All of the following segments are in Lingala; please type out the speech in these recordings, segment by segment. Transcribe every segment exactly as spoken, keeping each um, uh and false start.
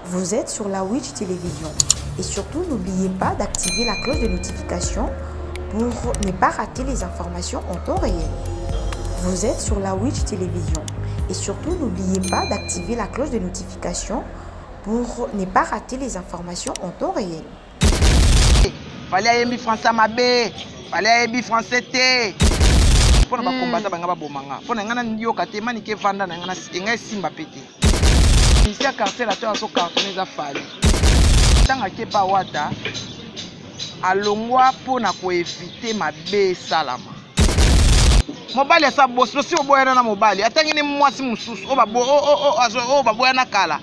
Vous êtes sur la Witch Télévision et surtout n'oubliez pas d'activer la cloche de notification pour ne pas rater les informations en temps réel. Vous êtes sur la Witch Télévision et surtout n'oubliez pas d'activer la cloche de notification pour ne pas rater les informations en temps réel. Fallait aimer français mabé, fallait aimer français té. Pour ne pas combattre banga bomanga. Pour n'engana ndio kate mani ke vanda n'engana enga simba pété. Ici à quartier la toi so cartonné za fali. Tanga ke pa wata alongwa pour na ko éviter mabé salama. Mobali ya sa boss si oboyana na mobali atangi ni mwasi mususu o babo o o o o baboyana kala.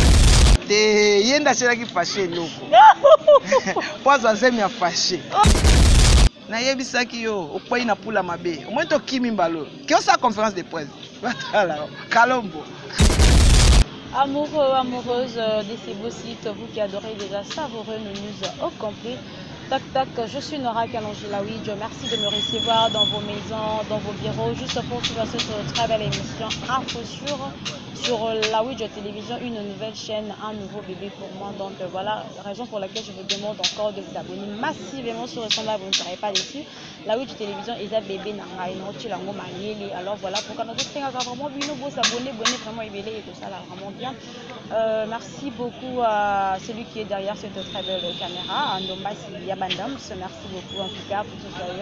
Te yenda sera ki fâché loko. Pozo azemi ya fâché. Na yebisaki yo okwai na pula mabe. Au moins to kimi mbalo. Qui sa conférence de presse. Voilà. Kalombo. Amoureux, amoureuse de ces beaux sites, vous qui adorez déjà savourer nos news au complet. Tac tac, je suis Nora Kalonji-Laoui. Merci de me recevoir dans vos maisons, dans vos bureaux, juste pour suivre cette très belle émission Info sur, sur la Witch Télévision, une nouvelle chaîne, un nouveau bébé pour moi. Donc euh, voilà, raison pour laquelle je vous demande encore de vous abonner massivement sur ce là, vous ne serez pas déçus. La Witch Télévision est un bébé nangai, alors voilà pourquoi nous avons vraiment vu nous s'abonner, abonner vraiment éveillé et tout ça là, vraiment bien. Euh, merci beaucoup à celui qui est derrière cette très belle caméra, Ndomba Yabandam. Merci beaucoup en tout cas pour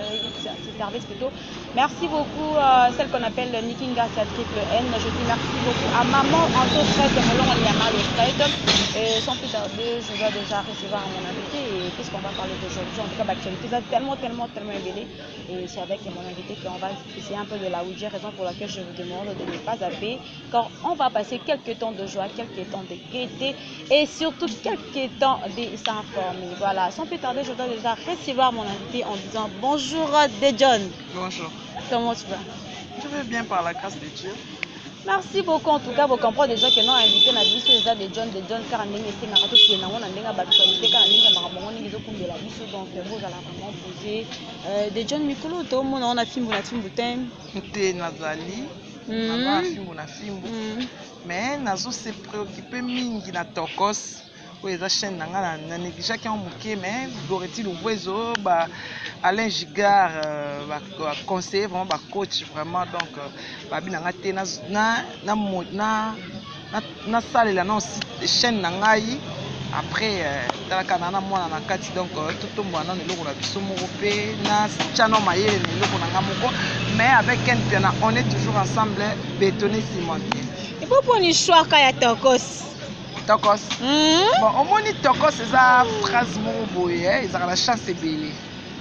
ce service plutôt. Merci beaucoup à celle qu'on appelle Nikinga Triple N. Je dis merci beaucoup à maman Anto Fred Melon Yama le Fred. Et sans plus tarder, je dois déjà recevoir mon invité. Et qu'est-ce qu'on va parler d'aujourd'hui? En tout cas, l'actualité est tellement, tellement, tellement éveillée. Et c'est avec mon invité qu'on va essayer un peu de la Ouija, raison pour laquelle je vous demande de ne pas zapper. Car on va passer quelques temps de joie, quelques temps de gaieté et surtout quelques temps de s'informer. Voilà, sans plus tarder, je dois déjà recevoir mon invité en disant bonjour Dejon. Bonjour. Comment tu vas? Je vais bien par la grâce de Dieu. Merci beaucoup en tout cas, vous comprenez déjà que nous avons invité la vie sur les de John, de John, car nous avons essayé de faire des actualités, car nous avons de la vie, donc vous allez vraiment poser de John Mikolo, tout le monde a film ou la film boutin. T'es Nazali, on film ou la film, mais Nazo s'est préoccupé mingi na tokos. Oui, la chaîne n'a négligé qui ont manqué, mais Goretti Louvezo, bah Alain Gigard, bah conseiller vraiment, bah coach vraiment, donc bah bien n'a été na na na na na salle là non chaîne n'angai après dans la canana moi na kati donc tout le monde na le la biso européen na channel maye le ko na ngamoko mais avec un piano on est toujours ensemble bétonné cimenté. Et pourquoi une choix kaya tokos? Tokos. Bon, au moins ni tokos c'est ça phrase mon boy, ils ont la chance de belle.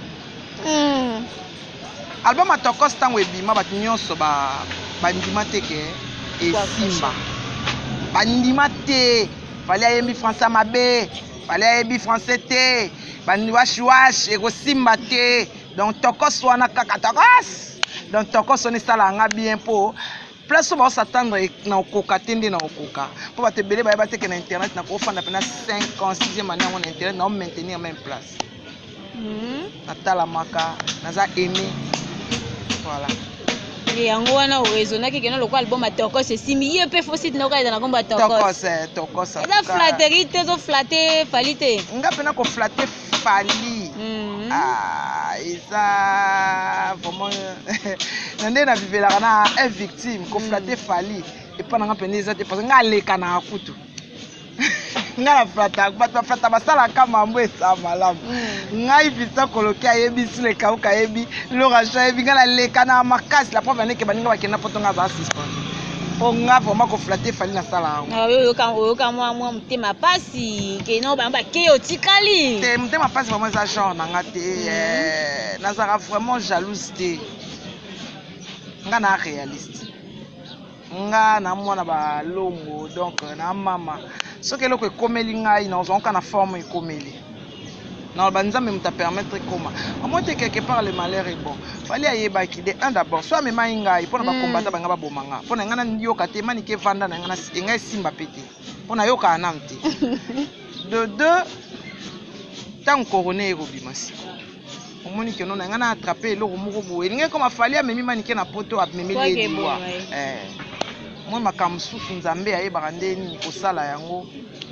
Album à tokos tant webi ma batinyo so ba bandima teke et simba. Bandima te, fallait aimer français mabé, fallait aimer français te, bandi wash wash et go simba te. Donc tokos wana kaka tokos. Donc tokos on est ça là bien pour place on va s'attendre na okoka tende na okoka pour ba te belé ba ba te que na internet na ko fanda pendant cinq ans sixième année on internet na on maintenir même place. Mhm. Natala maka naza aimé. Voilà. Et yango wana o raisonner que na lokwa album à tokos c'est simi yep faut site na ko na komba tokos. Tokos tokos. Ça flatterie te zo flatter falite. Nga pena ko flatter fali. Ah, ça vraiment nande na vivela kana est victime ko flatter fali et pas nga pena ça te parce nga leka na akutu. Nga la flata ba ba flata basala kama mbo esa malamu. Nga ibisa kolokia yebi sile ka uka yebi lo racha yebi nga la leka na makasi la preuve que baninga bakena potonga za suspend. On a vraiment ko flatter fali na sala. Ah yo yo kan yo kan moi moi mtema pasi ke no ba ba ke otikali. Te mtema pasi vraiment ça genre na ngate eh na sera vraiment jalouse te. Nga na réaliste. Nga na mwana ba longo donc na mama. Ce que l'on komeli ngai na on kana forme komeli. Na banza même t'a permettre comment. Au moins quelque part le malheur est bon. Fallait ayeba ki de un d'abord soit même ngai pour na combattre banga ba bomanga. Pour na ngana yoka te mani ke vanda na ngana ngai simba pété. Pour na yoka anamte. De deux tant coroné robimasi. Au moins que non na ngana attraper le moko boye. Ngai comme fallait même mani ke na poto a memeli les doigts. Eh moi makamsusu nzambe ayebaka ndeni kosala yango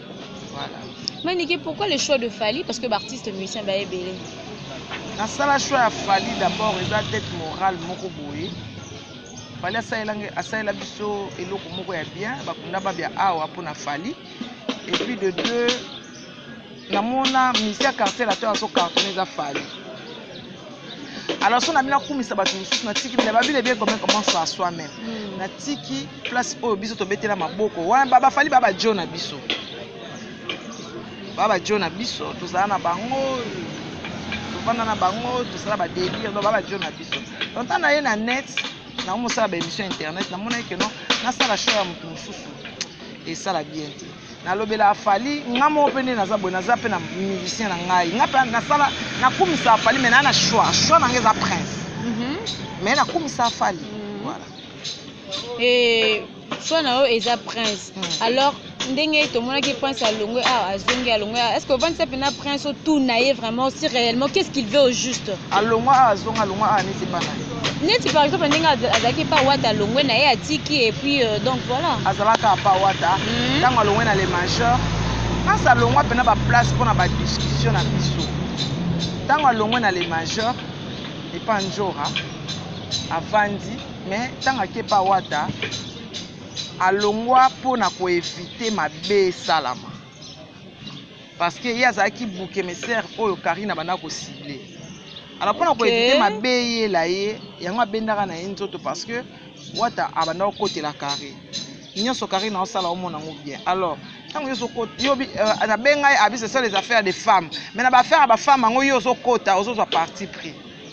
Voilà. Manike, pourquoi le choix de Fally? Parce que l'artiste musicien va être belé. Dans ça, le choix à Fally d'abord, il a tête morale, moko boye. Fally a ça la biso et l'eau moko est bien, bakunda ba bien awa pour na Fally. Et puis de deux, na mona musicien quartier la terre a son cartonné à Fally. Alors si on a bien comme ça batu mususu na tiki na babile bien comment comment ça soi-même. Na tiki place au biso to betela maboko. Wa baba Fally baba John na biso. Baba John na biso to za na bango. To vanda na bango to sala ba délire do baba John na biso. Donc on a na net na mo sala ba émission internet na mona que non na sala show ya mutu mususu. Et ça la bien. Na lobela Fally ngamo pende na zabo na zape na musicien na ngai ngapa na sala na kumisa Fally mais na na choix choix na ngeza prince mais na kumisa Fally voilà et choix na eza prince alors ndenge to mona ki prince alongwe ah azongi alongwe est-ce que vingt sept na prince tout naie vraiment si réellement qu'est-ce qu'il veut au juste alongwa azonga alongwa ah neti pas na neti par exemple ndenge azaki pa wata alongwe na ye atiki et puis euh, donc voilà azalaka pa wata tango alongwe na les majeurs asa alongwa pena ba place pour na ba discussion na biso tango alongwe na les majeurs et pas njora avandi mais tango ke pa wata alongwa pour na ko éviter mabe salama parce que il y a zaki bouquet mes sœurs oyo Karina bana ko cibler alors pour na ko éviter mabe ye la ye yango abendaka na nzoto parce que wata abanda ko côté la carré nyonso Karina osala omona ngo bien alors tango yo so côté yo na benga abi c'est ça les affaires des femmes mais na ba affaire ba femme ngo yo so côté ozo so parti pris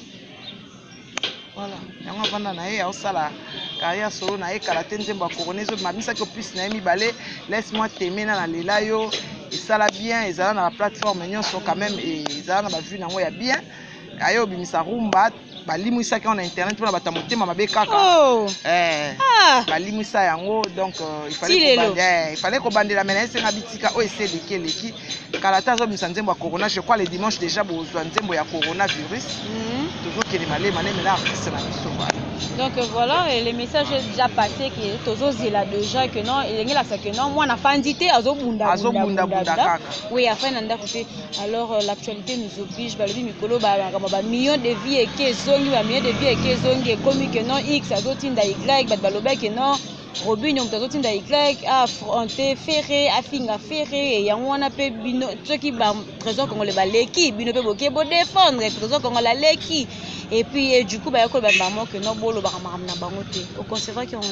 voilà yango vanda na ye osala carrière solo na ye karaté nzembo coronezo mabisa ko plus na mi balé laisse-moi t'aimer na lela yo et ça la bien et ça na la plateforme nyonso quand même et ça na ba vue na ngo ya bien ayo bimisa rumba balimwisa ka na internet pour na batamotema mabe kaka oh eh ah balimwisa yango donc euh, il fallait ko bander il fallait ko bandela mena c'est na bitika o essayer de keleki karata zo bimisa nzembo corona je crois le dimanche déjà bozwa nzembo ya coronavirus toujours que les malais malais mais là c'est la mission voilà. Donc voilà, et le message est déjà passé que Tozo Zela déjà que non, il y a que non, moi na fandité azo bunda azo bunda bunda. Oui, après nanda côté. Alors euh, l'actualité nous oblige, bah le mikolo bah ba millions de vies et que zongi ba millions de vies et que zongi comme que non X azo tinda Y ba baloba que non Robin donc azo tinda Y affronter ferré afinga ferré et yango wana pe bino ceux qui ba trésor congolais ba leki bino pe boké bo défendre trésor congolais leki. Et puis et du coup bah yako ba maman que non bolo ba maman na bango te au conservateur qui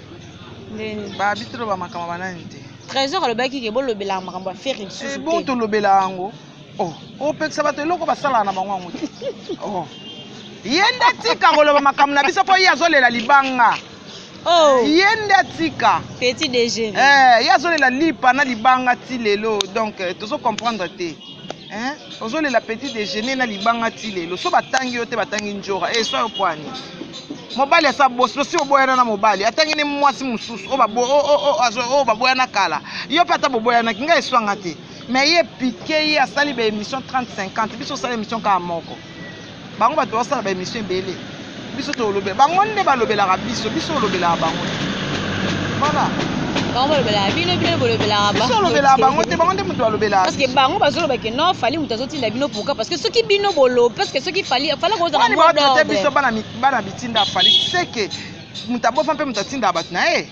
on est ba bitro ba makama banani te trésor le baki ke bolo bela makambo faire une c'est bon to lobela ngo oh o pe ça ba te loko ba sala na bango ngo oh yenda tika ngolo ba makama na biso po yazolela libanga oh yenda tika petit déjeuner eh yazolela lipa na libanga ti lelo donc tu zo comprendre te hein ozole la petit déjeuner na libanga ti lelo so batangi yo te batangi njora eh so yo poani mobali asa boss so si oboyana na mobali atangi ni mwasi mususu o babo o o azo o baboyana kala yo pata boboyana kinga eswanga te mais ye piqué ye asali ba émission trente cinquante biso sala émission ka moko bango bato osala ba émission belé biso to lobela bango nde ba lobela biso biso lobela bango voilà bango lobela bino bino lobela bango biso lobela bango te bango nde mutu lobela parce que bango bazoloba que non fali mutu azotinda bino pourquoi parce que ceux qui bino bolo parce que ceux qui fali fala ko za na mode d'ordre biso bana bana bitinda fali c'est que mutu abofa mpe mutu atinda bato na ye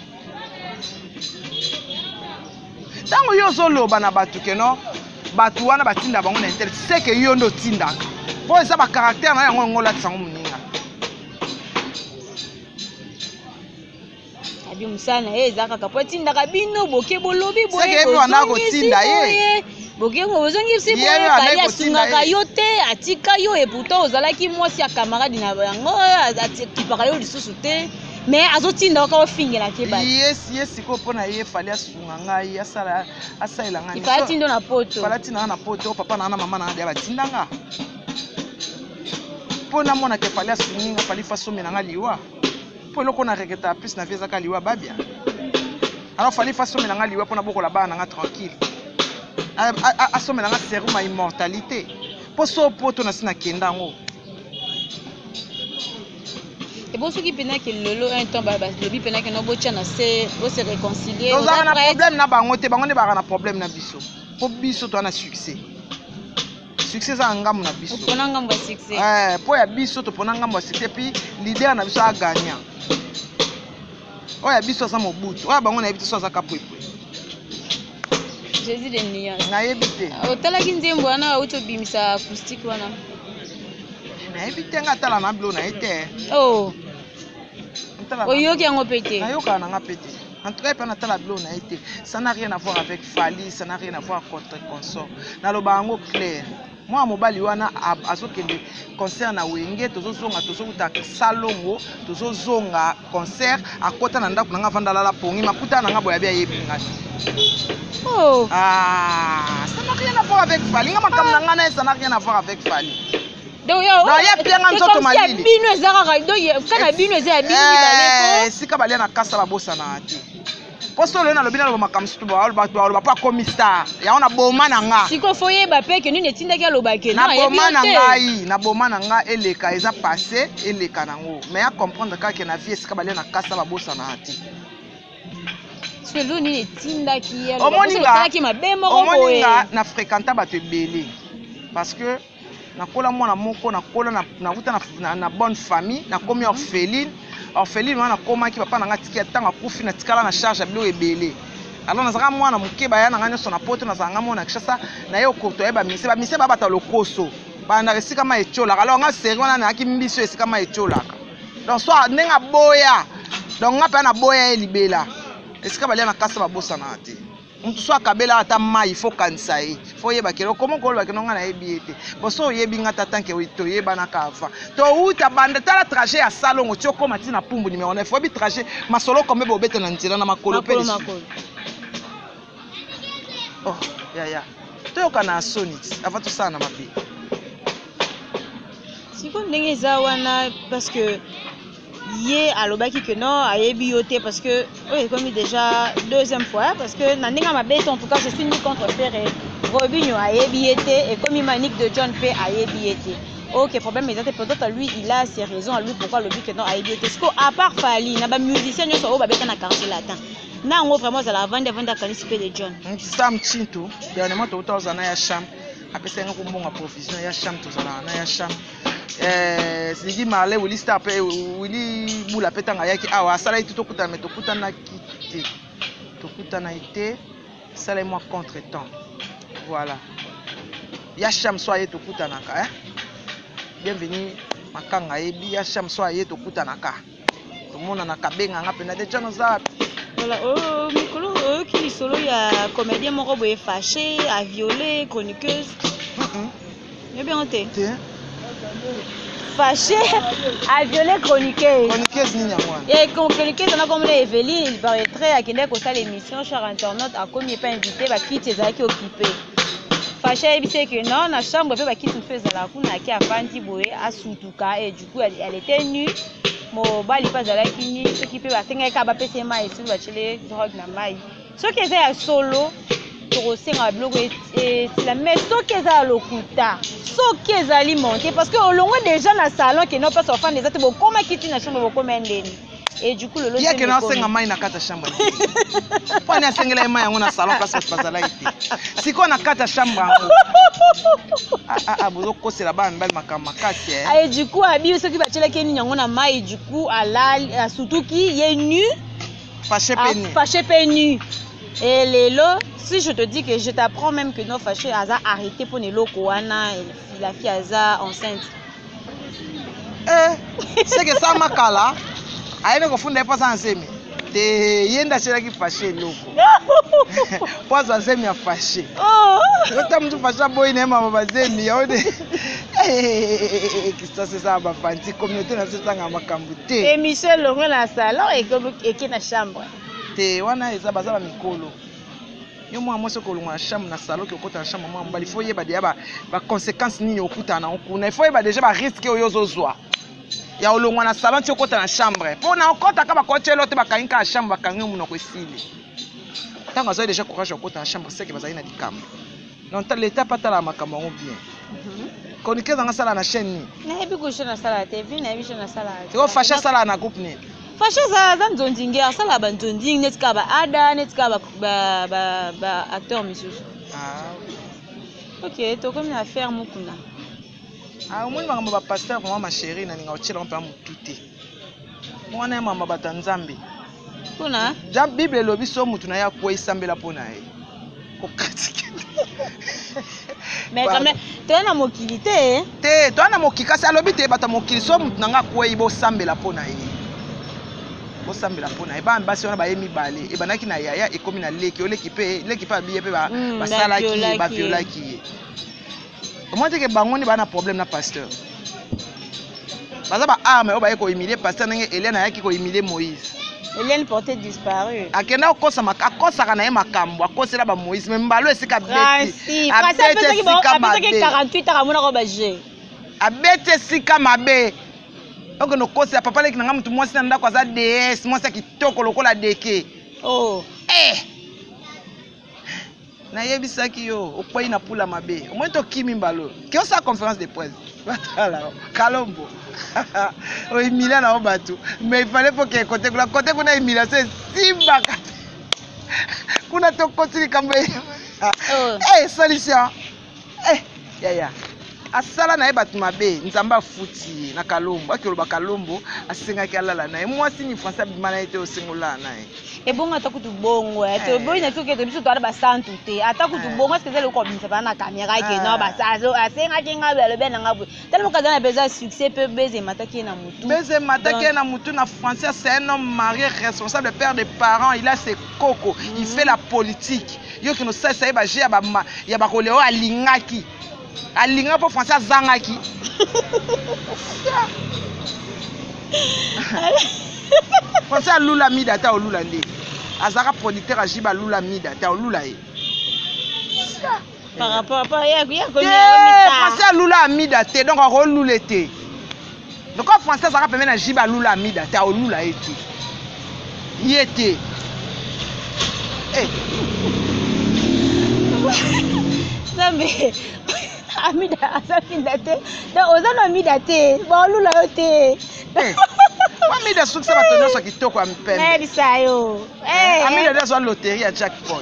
tango yo zoloba na bato ke no bato wana batinda bango na internet c'est que yo ndo tindaka po eza ba caractère na yango ngola tsango muninga abi musana ezaka kapo tindaka bino boke bolobi boye c'est que yo wana ko tinda ye boke ngo bozongi si boye kali asungaka yo te atika yo et pourtant ozalaki mwasi ya camarade na yango atikipaka yo lisusu te mais azotinda ka ofingela ke ba yes yes ko pona ye fali asunga ngai asala asaila ngai ifala tindo na poto fala tinda na poto papa na mama na ya batindanga pona mona ke fali asunga fali fasome na ngai liwa po loko na reketa plus na vieza ka liwa babia alors fali fasome na ngai liwa pona bokola bana nga tranquille asome na nga serum à immortalité po so poto na sina kenda ngo. Et bon, ceux qui peuvent que lolo un temps, bah, le bi peuvent que nos botiens se, se réconcilier. Nous avons un problème na bango te, bango ne ba na problème na biso. po biso to na succès succès za ngamu na biso pona ngambo succès eh po ya biso to pona ngambo succès puis leader na biso a gagnant oya biso za mobutu oya bango na yebi so za kapwepwe Jésus de nuance na yebi te otalaki nzembo wana auto bimisa acoustique wana na yebi te nga tala na blo na ete oh oyoki yango pete na yoka na nga pete en tout cas pas natala blo na ete ça n'a rien à voir avec Fali ça n'a rien à voir contre consort na lo bango clair moi mobali wana azokende concert na wenge tozozonga tozokuta salongo tozozonga concert akota na ndako nanga vandala la pongi makuta nanga boya bia yebi ngati oh ah ça n'a rien à voir avec Fali nga makam nanga na ça n'a rien à voir avec Fali donc yo no ya pianga nzoto malili bino ezaka donc kana bino ezaka bino bibale ko sika balia na kasa babosa na ati posto le na lobina lo makamsu to ba ba ba pa komista ya ona boma na nga siko foye ba pe ke nini tindaki aloba ke na boma na ngai na boma na nga eleka eza passé eleka nango mais à comprendre ka ke na vie sika balia na kasa babosa na ati selo nini tindaki ya omoni nga ki mabemo ko omoni nga na fréquenter bato ebele parce que na kola mwana moko na kola na na kuta na na bonne famille na komi orpheline orpheline wana koma ki papa na ngati ki tanga kufi na tikala na charge bilo ebele alors na zaka mwana muke ba yana nganya sona poto na zanga mona kishasa na yo ko to eba mise ba mise ba bata lokoso ba na resika ma echola alors nga seri wana na ki mbiso esika ma echola donc soit nenga boya donc nga pa na boya elibela esika ba na kasa ba bosa na ate mtu so akabela ata mai il faut kanisa e faut yeba kelo comment ko ba kenonga na yebi ete boso yebi ngata tanke to yeba na kava to uta banda tala trajet ya salongo choko matina pumbu numéro neuf faut bi trajet masolo comme bo bete na ntira na makolo pe oh ya ya to kana sonit avant tout ça na mabi siko ndenge za wana parce que Yé alobaki que non ayebi yoté parce que oui comme déjà deuxième fois parce que na ndinga mabete en tout cas je suis ni contre faire Robinho ayebi yoté et comme Manique de John P ayebi yoté ok problème mais peut-être lui il a ses raisons à lui pourquoi le but que non ayebi yoté parce que à part Fali na ba musicien nyo so ba beta na quartier latin na ngo vraiment za la vendre vendre kanisi pe de John Sam Chinto dernièrement to utazana ya sham apesa ngo kumbonga provision ya sham to zala na ya sham eh sigi male wili star pe wili bula petanga yaki awa sala itu tokuta me tokuta na kite tokuta na ite sala moi contre-temps voilà ya sham soye tokuta naka eh bienvenue makanga ebi ya sham soye tokuta naka tomona na kabenga nga pena de jano za voilà oh mikolo oh qui solo ya comédien moko boye fâché a violé chroniqueuse mhm bien honte fâché à violer chroniqueuse chroniqueuse ni nyamwa et chroniqueuse on a comme Evelyne il paraîtrait à kende ko ça l'émission cher internaute a comme il pas invité ba kit ezaki occupé fâché il sait que non na chambre pe ba kit nous faisait la kuna ki afandi boye asutuka et du coup elle, elle était nue mo bali pas za la kini ce qui peut ba tenga ka ba pese mai sur ba chele drogue na mai ce qui est à solo tokosenga biloko etila mais soki eza lokuta soki ezali monté parce que olongo déjà na salon ke no passe ofanda eza te bokoma kiti na chambre bokoma ndeni et du coup le loto yake na senga mai na kata chambre pone asengela mai yango na salon parce que bazala ite siko na kata chambre ah ah bozo kosela ba mbali makama makasi eh et du coup abi soki bachela keni yango na mai du coup alal surtout qui est nu fâché peni fâché peni et lelo si je te dis que je t'apprends même que nos fâchés Aza arrêté pour les locaux la fille Aza enceinte eh c'est que ça makala aïe ko funda pas ensemi te yenda chela ki fâché loko pas ensemi a fâché oh quand tu fâché boy ne mama bazemi yode eh qui ça c'est ça ba fanti communauté na c'est nga makambu te et Michel Longo na salon et comme et qui na chambre te wana eza bazaba mikolo yo mwa mwese ko lungwa chambre na salon ki okota na chambre mwa mbali faut yeba dia ba ba conséquences nini okuta na okuna il faut yeba déjà ba risque oyo zozwa ya olongwa na salon ti okota na chambre po na okota ka ba kochelo te ba kainka na chambre ba kangi muno ko esili tango azo déjà courage okota na chambre c'est que bazali na dikambo non ta l'état pas ta la makambo bien chroniqueuse nga sala na chaîne ni na ebi ko na sala te vi na ebi na sala te ko fâché sala na groupe ni fâché za za nzondingi asala ba nzondingi netika ba ada netika ba ba ba acteur misusu Ah. Ok, tu comme une affaire mukuna. Ah, au moins maman ba pasteur vraiment ma chérie na ninga otchela mpa mututé. Mwana mama batanzambe. Kuna? Ja Bible lobi so mutu na ya kwa isambela pona ye. Ko kratike. Mais quand même, tu es na mokilité. Te, tu as na mokika sa lobi te bata mokili so mutu na nga kwa ibo sambela pona ye. Bo sambela pona ye ba mbasi wana ba yemi bale. E banaki na yaya e komi na leki, o leki pe, leki pa biye pe ba ba sala ki, ba viola ki. Comment est-ce que bangoni ba na problème na pasteur? Baza ba arme o ba ko humilier pasteur nenge Hélène ayaki ko humilier Moïse. Hélène portait disparu. Akenda kosa makosa kana ye makambo akosela ba Moïse mais mbalo esika beti. Si, pasteur peut que bon, quarante-huit ans amona ko ba je. Abete sika mabe. Oko no kosa papa leki nanga mutu mwasi na ndako za D S, mwasi kitoko lokola deke. Oh. Eh. Na yebisaki yo okwayi na pula mabe au moins to kimi mbalo ki on sa conférence de presse batala Kalombo o Emilia na obatu mais il fallait pour que côté la côté kuna Emilia c'est simba kuna to continue kambe eh solution eh ya ya asala na ebatu mabe nzamba futi na Kalombo akoloba Kalombo asengaki alala na mwasi ni français bimana ete osengola na et bon ata kutu bongo ete boy na tuke te biso to ba santu te ata kutu bongo est-ce que c'est le comme ça na caméra ke no ba sa asenga kinga bele bena ngabu tellement que dans besoin succès peut baiser mataki na mutu baiser mataki na mutu na français c'est un homme marié responsable père des parents il a ses coco il fait la politique yo ki no sa sa ba je ba ya ba koleo alingaki alinga po français zangaki Français Lula Mida ta Lula ndi. Azara producteur a Jiba Lula Mida ta Lula e. Par rapport à ya ya ko Français Lula Mida te donc on Lula te. Donc en français Azara permet na Jiba Lula Mida ta Lula e te. Yete. Eh. Zambe. Amida asafina te. Donc ozana Mida te. Ba Lula te. Amida souk ça va tenir so kitoko am peine. Mais ça yo. Eh. Amida dans une loterie à jackpot.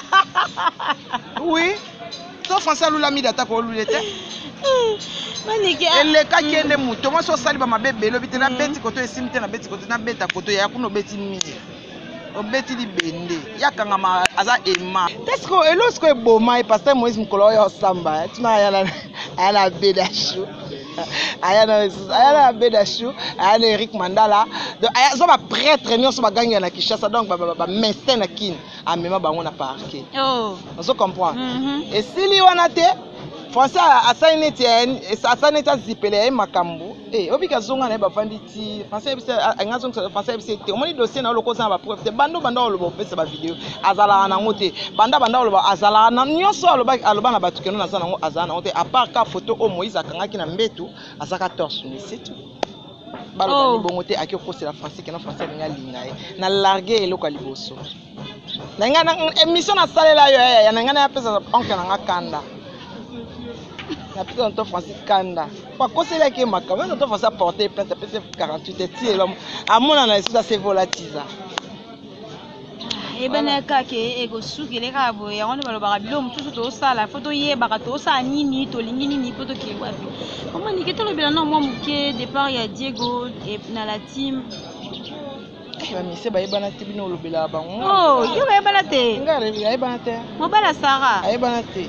Oui. Toi français Lula Mida ta ko Lula te. Maniki. Elle ka kende muto mo so sali ba mabebe lo bitela beti koto esimte na beti koto na beta koto ya kuno beti mi. Obeti li bende. Yakanga ma aza ema. Tesko elosko e boma e pasteur Moïse mukolo yo samba. Tuna yala ala bedashu. Ayana ayana bedashu, ayana Eric Mandala. Donc aya so ba prêtre nyonso ba ganga na Kinshasa donc ba ba mestin na kin amema bango na parquet. Oh. On comprend. Et si li wana te français asaine te asaine ta zipele makambo. Eh obika zonga na ba fandi ti français bisa ngazo français bisa te. Omoni dossier na loko za ba preuve te bando bando lo pesa ba vidéo azala na ngote banda banda lo azala na nyonso aloba aloba na batukeno na sana ngo azala na ngote à part ka photo o Moïse akangaki na mbetu azaka torse mais c'est tout. Balo ba bongo te aki ko la français kena français nga lingaye na larguer eloko liboso. Na nga na émission na salela yo ya na nga na pesa onke na nga kanda. Na pesa nto français kanda. Kwa kosela ke makama nto français porter plainte pesa quarante-huit et l'homme amona na ça c'est volatiza. E bana kake ego suki le ka bo ya ngone baloba bilo mutusu to sala photo ye baka to sa nini to lingi nini photo ke wapi. Comment ni ke to lobela na moi muke départ ya Diego et na la team. Eh ba mise ba yebana te bino lobela bango. Oh, yo ba yebana te. Ngare ya yebana te. Mo bala Sara. Ayebana te.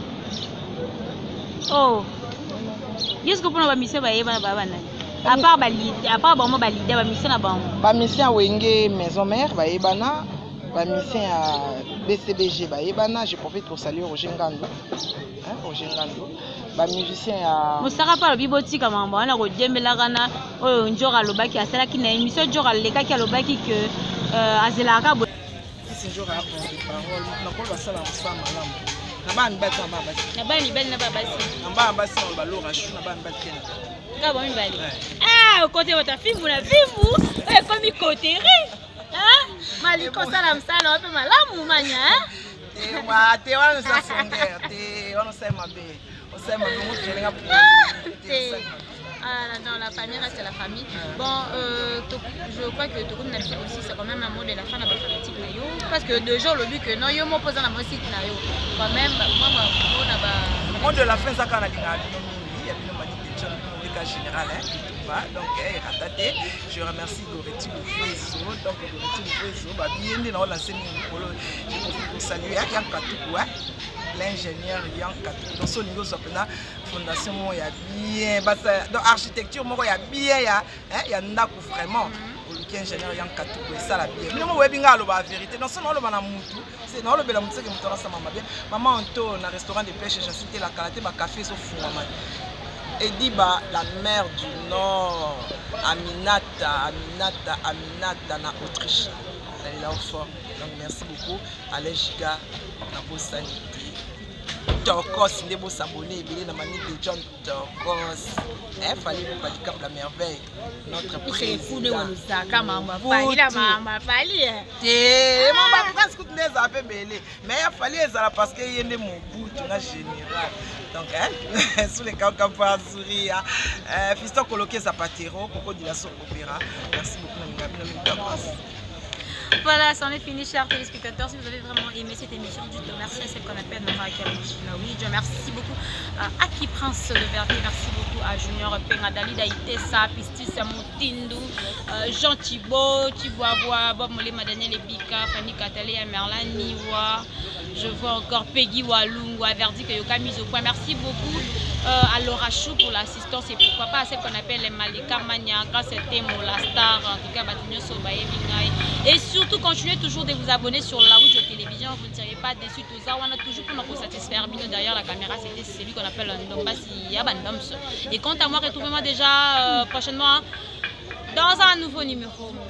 Oh. Yes ko pona ba mise ba yebana ba bana. À part ba leader, à part ba mo ba leader ba mise na bango. Ba mise ya wenge maison mère ba yebana. Ba mise ya B C B G ba yebana, je profite pour saluer Roger Ngando. Hein, Roger Ngando. Ba musicien ya Mosaka pa lobi botika mambo wana ko dembela kana oyo njora lobaki asala ki na émission njora leka ki lobaki que euh azelaka bo. C'est njora ko de parole, na ko ba sala ensemble malamu. Na ba mbata ba basi. Na ba ni belle na ba basi. Na ba basi na ba lora chou na ba mbata. Ka ba mi bali. Ah, côté votre fimu na fimu, e komi côté ri. Hein? Maliko sala msala wapi malamu manya, hein? Eh wa te wana sa songea te wana osali mabe osali mabe moto elenga Ah non, la famille reste la famille. Bon, euh, je crois que tout le monde aussi, c'est quand même un mot de la fin de la politique. Parce que deux jours, le but que non, il y a un opposant à mon site. Quand même, moi, moi, le mot de la fin, ça, quand on a dit, il y a une manière de dire, le cas général, donc, rattaté. Je remercie Goretti Loufouezo. Donc, Goretti Loufouezo, bien, on a lancé je profite pour saluer Yann Katoukou, l'ingénieur Yann Katoukou. Dans son niveau, la fondation, il y a bien, dans l'architecture, il y a bien, il y a Ndakou vraiment. Pour l'ingénieur Yann Katoukou, et ça la bien. Mais moi, je vais la vérité. Dans son nom, on a Moutou. C'est dans le bel amour que je me bien. Maman, on tourne dans un restaurant de pêche, j'ai cité la qualité, ma café, sauf fou, maman. Ediba, la mère du Nord, Aminata, Aminata, Aminata, na Autriche. Elle est là au fort. Donc merci beaucoup. Alain Giga, na beau sanité. Torkos, il est beau s'abonner, il est dans la de John Torkos. Il fallait vous parler comme la merveille. Notre président. C'est fou de nous sacar, maman. Pas la maman, pas li. Eh, maman, presque toutes les appels belé. Mais il fallait ça parce qu'il y a des mots bout, na général. Donc, hein, sous les camps campagnes sourire. Fiston coloqué Zapatero, Coco de la Opéra. Merci beaucoup, voilà, c'en est fini, chers téléspectateurs. Si vous avez vraiment aimé cette émission, dites merci à celle qu'on appelle Nora Kalonji. Je merci beaucoup à Aki Prince de Verté, merci beaucoup à Junior Pengadali, Daïtessa, Pistis, Moutindu, Jean Thibault, Thibaut, Bob Molema, Daniel Ebika, Fanny Katale, Merlin Niwa. Je vois encore Peggy Walungu, à Verdi, que Yoka mise au point. Merci beaucoup euh, à Laura Chou pour l'assistance et pourquoi pas à celle qu'on appelle les Malika Mania, grâce à Temo, la star, en tout cas, Batinyo Sobaye, Bingaï. Et surtout, continuez toujours de vous abonner sur la Witch Télévision, vous ne seriez pas déçus. Tout ça, on a toujours pour nous satisfaire. Bino derrière la caméra, c'était celui qu'on appelle un Ndombasi Yabandoms. Et quant à moi, retrouvez-moi déjà euh, prochainement dans un nouveau numéro.